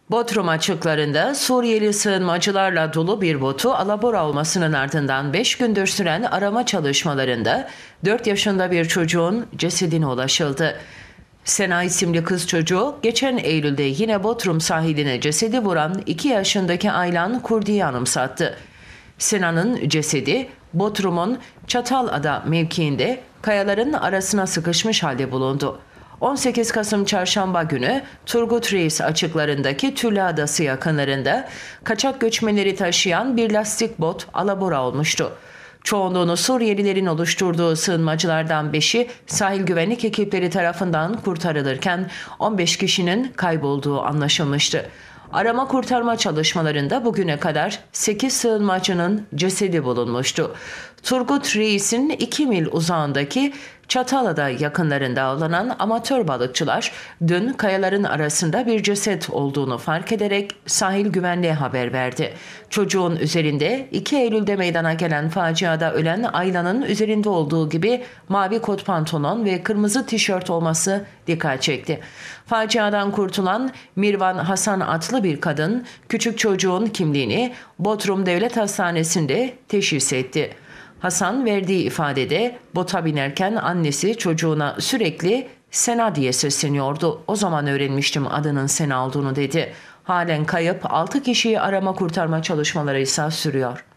Bodrum açıklarında Suriyeli sığınmacılarla dolu bir botu alabora olmasının ardından 5 gündür süren arama çalışmalarında 4 yaşında bir çocuğun cesedine ulaşıldı. Sena isimli kız çocuğu geçen Eylül'de yine Bodrum sahiline cesedi vuran 2 yaşındaki Aylan Kurdi'yi anımsattı. Sena'nın cesedi Bodrum'un Çatalada mevkiinde kayaların arasına sıkışmış halde bulundu. 18 Kasım Çarşamba günü Turgut Reis açıklarındaki Tüllü Adası yakınlarında kaçak göçmenleri taşıyan bir lastik bot alabora olmuştu. Çoğunluğunu Suriyelilerin oluşturduğu sığınmacılardan 5'i sahil güvenlik ekipleri tarafından kurtarılırken 15 kişinin kaybolduğu anlaşılmıştı. Arama kurtarma çalışmalarında bugüne kadar 8 sığınmacının cesedi bulunmuştu. Turgut Reis'in 2 mil uzağındaki Çatalada yakınlarında avlanan amatör balıkçılar dün kayaların arasında bir ceset olduğunu fark ederek sahil güvenliğe haber verdi. Çocuğun üzerinde 2 Eylül'de meydana gelen faciada ölen Aylan'ın üzerinde olduğu gibi mavi kot pantolon ve kırmızı tişört olması dikkat çekti. Faciadan kurtulan Mirvan Hasan adlı bir kadın küçük çocuğun kimliğini Bodrum Devlet Hastanesi'nde teşhis etti. Hasan verdiği ifadede bota binerken annesi çocuğuna sürekli Sena diye sesleniyordu. O zaman öğrenmiştim adının Sena olduğunu dedi. Halen kayıp 6 kişiyi arama kurtarma çalışmaları ise sürüyor.